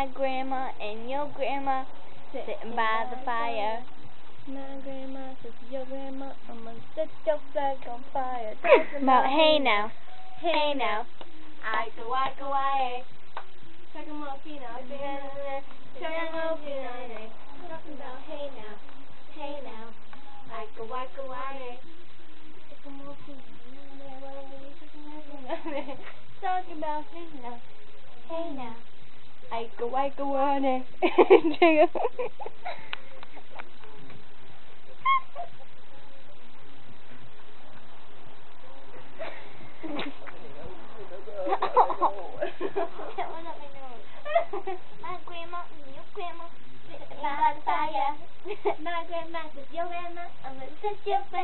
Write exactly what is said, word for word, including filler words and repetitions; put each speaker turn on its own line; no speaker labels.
my grandma and your grandma sitting by the fire.
My grandma says to your grandma, I'm gonna set your flag on fire.
About hey now, hey now, I go, I go, I.
Talking about Pina, talking about Pina, talking about hey now, hey now, I go, I go, I. Talking about Pina, talking about hey now, hey now, I go, I go, I.
That was up my nose. My grandma and your grandma sitting by the fire.
My grandma says, your grandma, I'm gonna set your flag.